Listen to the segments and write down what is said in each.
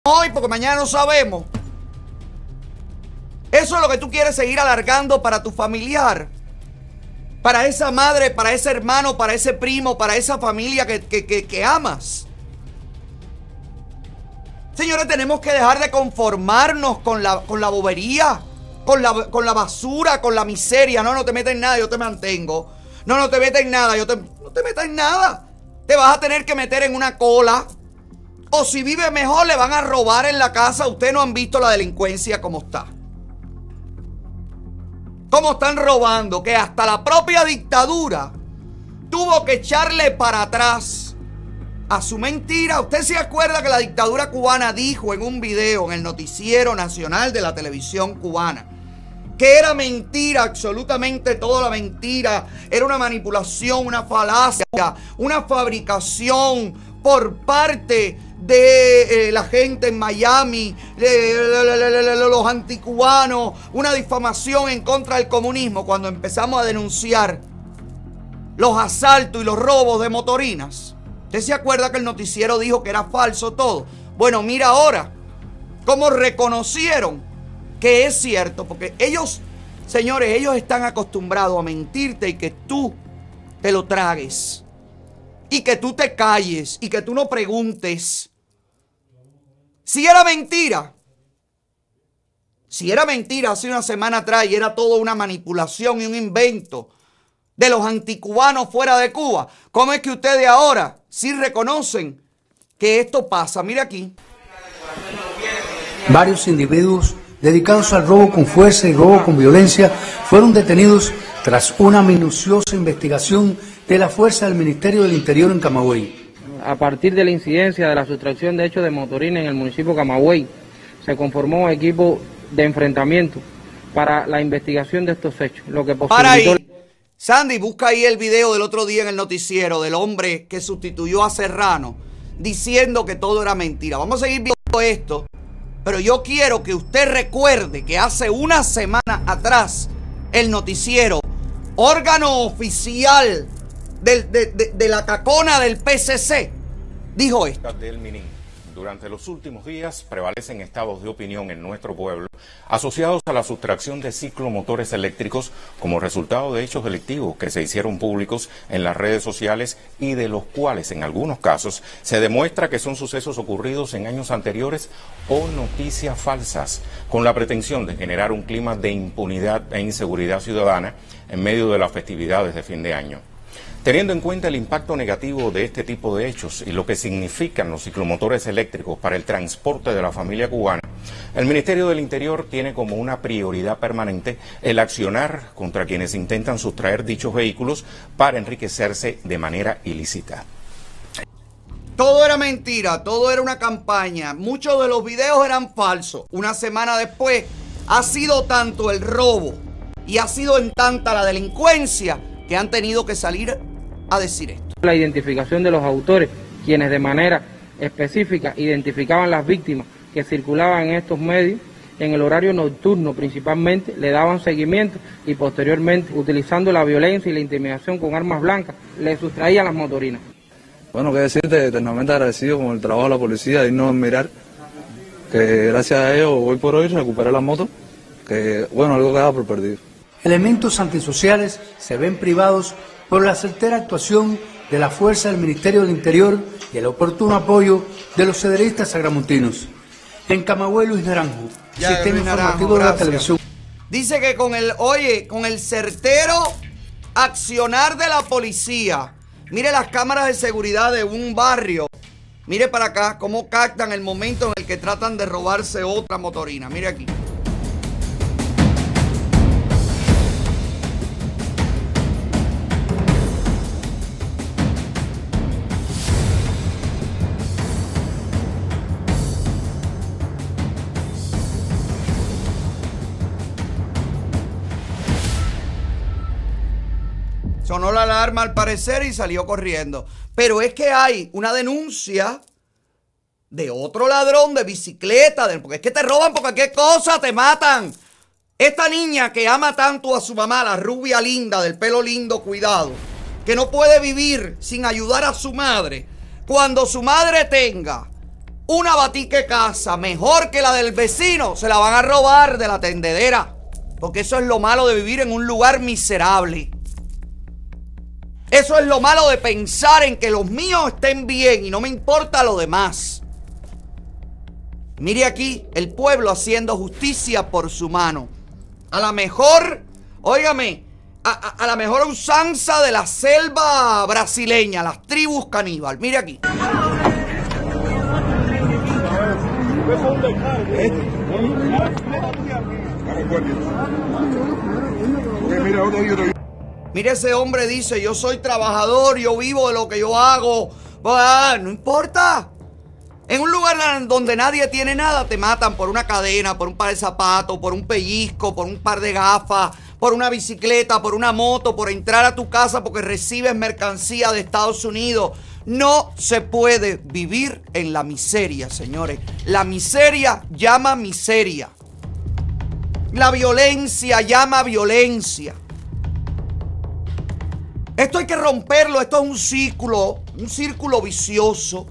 hoy porque mañana no sabemos. Eso es lo que tú quieres seguir alargando para tu familiar. Para esa madre, para ese hermano, para ese primo, para esa familia que amas. Señores, tenemos que dejar de conformarnos con la bobería, con la basura, con la miseria. No te metas en nada, yo te mantengo. No te metas en nada, no te metas en nada. Te vas a tener que meter en una cola. O si vive mejor, le van a robar en la casa. Ustedes no han visto la delincuencia como está. Cómo están robando, que hasta la propia dictadura tuvo que echarle para atrás a su mentira. ¿Usted se acuerda que la dictadura cubana dijo en un video en el noticiero nacional de la televisión cubana que era mentira, absolutamente toda la mentira? Era una manipulación, una falacia, una fabricación por parte de la gente en Miami, los anticubanos, una difamación en contra del comunismo cuando empezamos a denunciar los asaltos y los robos de motorinas. ¿Usted se acuerda que el noticiero dijo que era falso todo? Bueno, mira ahora cómo reconocieron que es cierto, porque ellos, señores, ellos están acostumbrados a mentirte y que tú te lo tragues y que tú te calles y que tú no preguntes. Si era mentira hace una semana atrás y era todo una manipulación y un invento de los anticubanos fuera de Cuba, ¿cómo es que ustedes ahora sí reconocen que esto pasa? Mira aquí. Varios individuos dedicados al robo con fuerza y robo con violencia fueron detenidos tras una minuciosa investigación de la fuerza del Ministerio del Interior en Camagüey. A partir de la incidencia de la sustracción de hechos de motorina en el municipio de Camagüey, se conformó un equipo de enfrentamiento para la investigación de estos hechos. Lo que para ahí, Sandy, busca ahí el video del otro día en el noticiero del hombre que sustituyó a Serrano diciendo que todo era mentira. Vamos a seguir viendo esto, pero yo quiero que usted recuerde que hace una semana atrás el noticiero, órgano oficial de la cacona del PCC, dijo esto. Durante los últimos días prevalecen estados de opinión en nuestro pueblo asociados a la sustracción de ciclomotores eléctricos como resultado de hechos delictivos que se hicieron públicos en las redes sociales y de los cuales en algunos casos se demuestra que son sucesos ocurridos en años anteriores o noticias falsas, con la pretensión de generar un clima de impunidad e inseguridad ciudadana en medio de las festividades de fin de año. Teniendo en cuenta el impacto negativo de este tipo de hechos y lo que significan los ciclomotores eléctricos para el transporte de la familia cubana, el Ministerio del Interior tiene como una prioridad permanente el accionar contra quienes intentan sustraer dichos vehículos para enriquecerse de manera ilícita. Todo era mentira, todo era una campaña, muchos de los videos eran falsos. Una semana después ha sido tanto el robo y ha sido en tanta la delincuencia que han tenido que salir a decir esto. La identificación de los autores, quienes de manera específica identificaban las víctimas que circulaban en estos medios en el horario nocturno principalmente, le daban seguimiento y posteriormente, utilizando la violencia y la intimidación con armas blancas, le sustraían las motorinas. Bueno, qué decirte, eternamente agradecido con el trabajo de la policía, y no admirar que gracias a ellos hoy por hoy recuperé la moto, que bueno, algo quedaba por perdido. Elementos antisociales se ven privados por la certera actuación de la fuerza del Ministerio del Interior y el oportuno apoyo de los cederistas sagramontinos. En Camagüey, Luis Naranjo, Sistema Informativo de la Televisión. Dice que con el certero accionar de la policía, mire las cámaras de seguridad de un barrio, mire para acá cómo captan el momento en el que tratan de robarse otra motorina. Mire aquí. Sonó la alarma al parecer y salió corriendo. Pero es que hay una denuncia de otro ladrón de bicicleta, porque es que te roban por cualquier cosa, te matan. Esta niña que ama tanto a su mamá, la rubia linda, del pelo lindo, cuidado, que no puede vivir sin ayudar a su madre, cuando su madre tenga una batique casa mejor que la del vecino, se la van a robar de la tendedera. Porque eso es lo malo de vivir en un lugar miserable. Eso es lo malo de pensar en que los míos estén bien y no me importa lo demás. Mire aquí, el pueblo haciendo justicia por su mano. A la mejor, óigame, a la mejor usanza de la selva brasileña, las tribus caníbal. Mire aquí. Mire, ese hombre dice, yo soy trabajador, yo vivo de lo que yo hago. No importa. En un lugar donde nadie tiene nada, te matan por una cadena, por un par de zapatos, por un pellizco, por un par de gafas, por una bicicleta, por una moto, por entrar a tu casa porque recibes mercancía de Estados Unidos. No se puede vivir en la miseria, señores. La miseria llama miseria. La violencia llama violencia. Esto hay que romperlo. Esto es un círculo vicioso.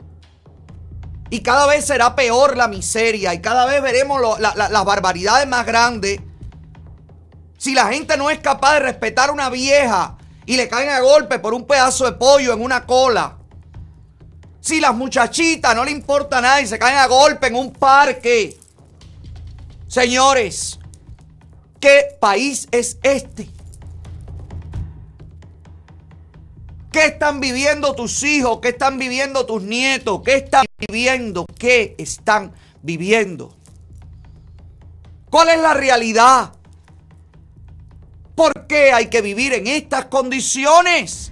Y cada vez será peor la miseria. Y cada vez veremos las barbaridades más grandes. Si la gente no es capaz de respetar a una vieja y le caen a golpe por un pedazo de pollo en una cola. Si las muchachitas no le importa nada y se caen a golpe en un parque. Señores, ¿qué país es este? ¿Qué están viviendo tus hijos? ¿Qué están viviendo tus nietos? ¿Qué están viviendo? ¿Qué están viviendo? ¿Cuál es la realidad? ¿Por qué hay que vivir en estas condiciones?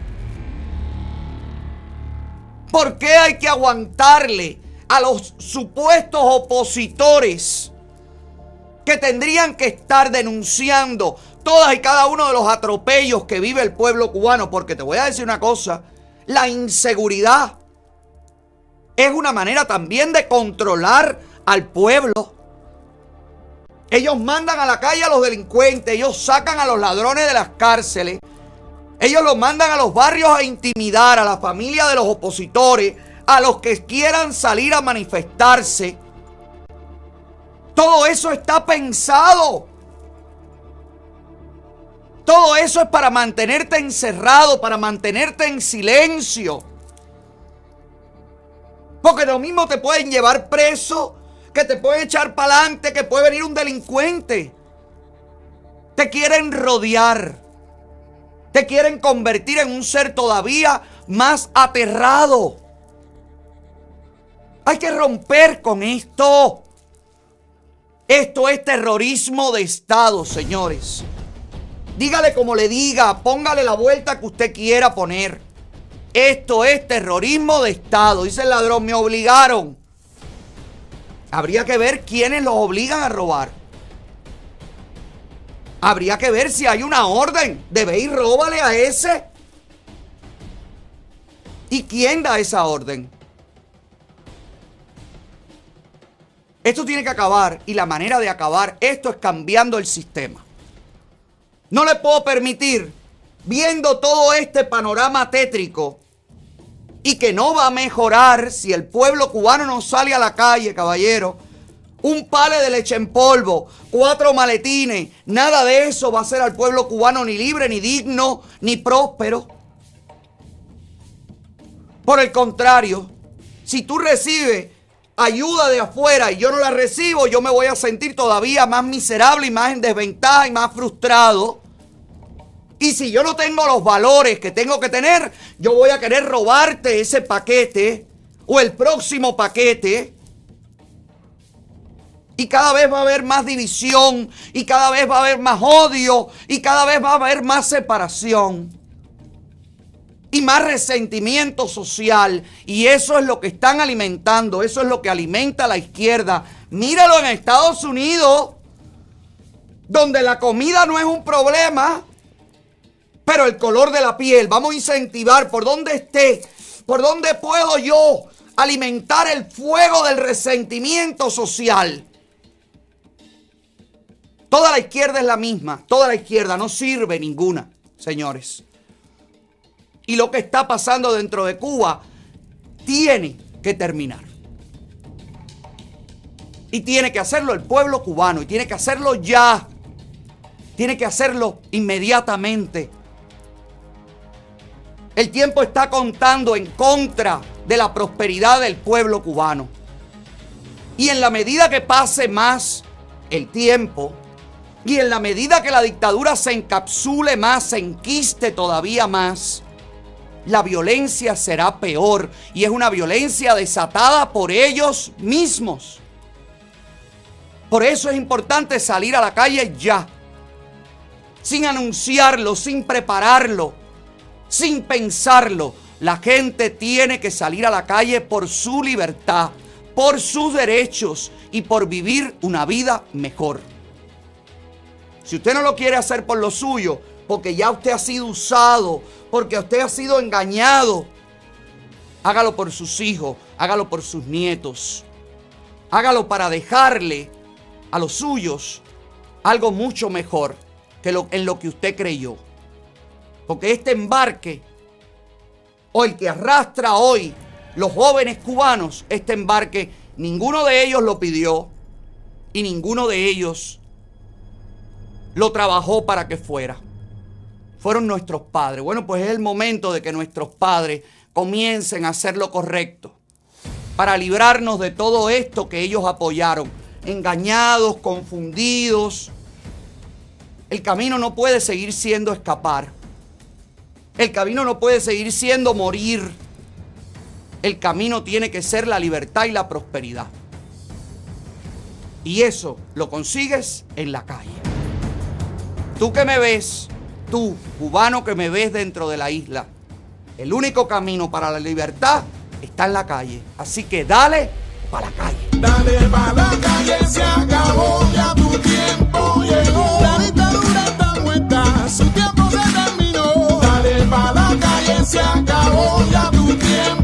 ¿Por qué hay que aguantarle a los supuestos opositores que tendrían que estar denunciando todas y cada uno de los atropellos que vive el pueblo cubano? Porque te voy a decir una cosa, la inseguridad es una manera también de controlar al pueblo. Ellos mandan a la calle a los delincuentes, ellos sacan a los ladrones de las cárceles, ellos los mandan a los barrios a intimidar a la familia de los opositores, a los que quieran salir a manifestarse. Todo eso está pensado. Todo eso es para mantenerte encerrado, para mantenerte en silencio. Porque lo mismo te pueden llevar preso, que te pueden echar para adelante, que puede venir un delincuente. Te quieren rodear. Te quieren convertir en un ser todavía más aterrado. Hay que romper con esto. Esto es terrorismo de Estado, señores. Dígale como le diga, póngale la vuelta que usted quiera poner. Esto es terrorismo de Estado. Dice el ladrón, me obligaron. Habría que ver quiénes los obligan a robar. Habría que ver si hay una orden de ve y róbale a ese. ¿Y quién da esa orden? Esto tiene que acabar, y la manera de acabar esto es cambiando el sistema. No le puedo permitir, viendo todo este panorama tétrico, y que no va a mejorar si el pueblo cubano no sale a la calle, caballero. Un pale de leche en polvo, 4 maletines, nada de eso va a hacer al pueblo cubano ni libre, ni digno, ni próspero. Por el contrario, si tú recibes ayuda de afuera y yo no la recibo, yo me voy a sentir todavía más miserable y más en desventaja y más frustrado. Y si yo no tengo los valores que tengo que tener, yo voy a querer robarte ese paquete o el próximo paquete. Y cada vez va a haber más división, y cada vez va a haber más odio, y cada vez va a haber más separación y más resentimiento social. Y eso es lo que están alimentando, eso es lo que alimenta a la izquierda. Míralo en Estados Unidos, donde la comida no es un problema, pero el color de la piel. Vamos a incentivar por donde esté, por donde puedo yo alimentar el fuego del resentimiento social. Toda la izquierda es la misma, toda la izquierda, no sirve ninguna, señores. Y lo que está pasando dentro de Cuba tiene que terminar. Y tiene que hacerlo el pueblo cubano, y tiene que hacerlo ya. Tiene que hacerlo inmediatamente. El tiempo está contando en contra de la prosperidad del pueblo cubano. Y en la medida que pase más el tiempo, y en la medida que la dictadura se encapsule más, se enquiste todavía más, la violencia será peor. Y es una violencia desatada por ellos mismos. Por eso es importante salir a la calle ya. Sin anunciarlo, sin prepararlo, sin pensarlo. La gente tiene que salir a la calle por su libertad, por sus derechos y por vivir una vida mejor. Si usted no lo quiere hacer por lo suyo, porque ya usted ha sido usado, porque usted ha sido engañado, hágalo por sus hijos, hágalo por sus nietos. Hágalo para dejarle a los suyos algo mucho mejor que en lo que usted creyó. Porque este embarque, o el que arrastra hoy los jóvenes cubanos, este embarque, ninguno de ellos lo pidió y ninguno de ellos lo trabajó para que fuera. Fueron nuestros padres. Bueno, pues es el momento de que nuestros padres comiencen a hacer lo correcto para librarnos de todo esto que ellos apoyaron. Engañados, confundidos. El camino no puede seguir siendo escapar. El camino no puede seguir siendo morir. El camino tiene que ser la libertad y la prosperidad. Y eso lo consigues en la calle. Tú que me ves, tú, cubano que me ves dentro de la isla, el único camino para la libertad está en la calle. Así que dale para la calle. Dale para la calle, se acabó, ya tu tiempo llegó. La dictadura está muerta, su tiempo se terminó. Dale para la calle, se acabó, ya tu tiempo